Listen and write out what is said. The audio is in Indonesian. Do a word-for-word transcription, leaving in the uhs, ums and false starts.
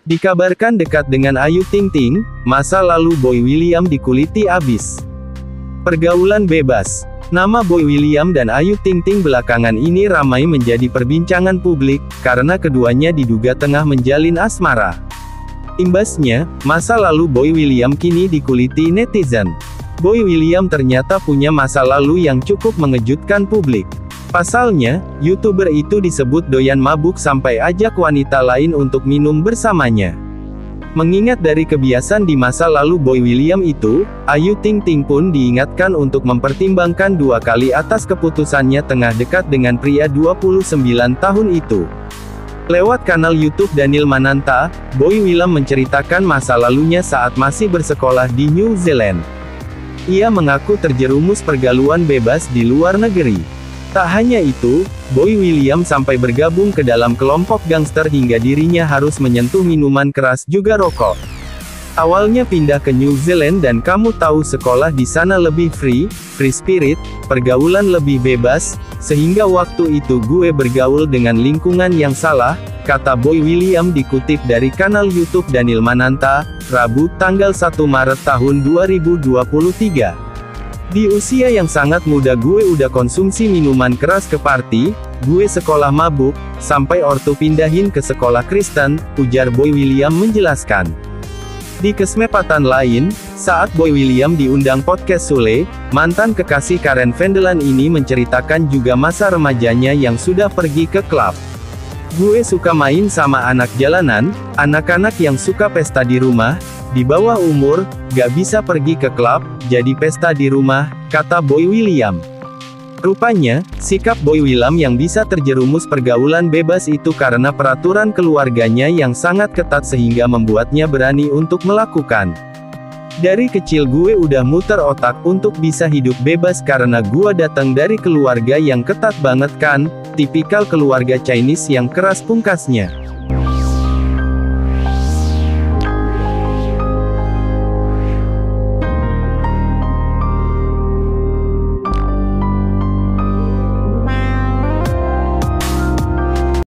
Dikabarkan dekat dengan Ayu Ting Ting, masa lalu Boy William dikuliti abis. Pergaulan bebas. Nama Boy William dan Ayu Ting Ting belakangan ini ramai menjadi perbincangan publik, karena keduanya diduga tengah menjalin asmara. Imbasnya, masa lalu Boy William kini dikuliti netizen. Boy William ternyata punya masa lalu yang cukup mengejutkan publik. Pasalnya, YouTuber itu disebut doyan mabuk sampai ajak wanita lain untuk minum bersamanya. Mengingat dari kebiasaan di masa lalu Boy William itu, Ayu Ting Ting pun diingatkan untuk mempertimbangkan dua kali atas keputusannya tengah dekat dengan pria dua puluh sembilan tahun itu. Lewat kanal YouTube Daniel Mananta, Boy William menceritakan masa lalunya saat masih bersekolah di New Zealand. Ia mengaku terjerumus pergaulan bebas di luar negeri. Tak hanya itu, Boy William sampai bergabung ke dalam kelompok gangster hingga dirinya harus menyentuh minuman keras juga rokok. Awalnya pindah ke New Zealand dan kamu tahu sekolah di sana lebih free, free spirit, pergaulan lebih bebas, sehingga waktu itu gue bergaul dengan lingkungan yang salah, kata Boy William dikutip dari kanal YouTube Daniel Mananta, Rabu, tanggal satu Maret tahun dua ribu dua puluh tiga. Di usia yang sangat muda gue udah konsumsi minuman keras ke party, gue sekolah mabuk, sampai ortu pindahin ke sekolah Kristen, ujar Boy William menjelaskan. Di kesempatan lain, saat Boy William diundang podcast Sule, mantan kekasih Karen Vandelan ini menceritakan juga masa remajanya yang sudah pergi ke klub. Gue suka main sama anak jalanan, anak-anak yang suka pesta di rumah, di bawah umur, gak bisa pergi ke klub, jadi pesta di rumah, kata Boy William. Rupanya, sikap Boy William yang bisa terjerumus pergaulan bebas itu karena peraturan keluarganya yang sangat ketat sehingga membuatnya berani untuk melakukan. Dari kecil gue udah muter otak untuk bisa hidup bebas karena gue datang dari keluarga yang ketat banget kan, tipikal keluarga Chinese yang keras pungkasnya.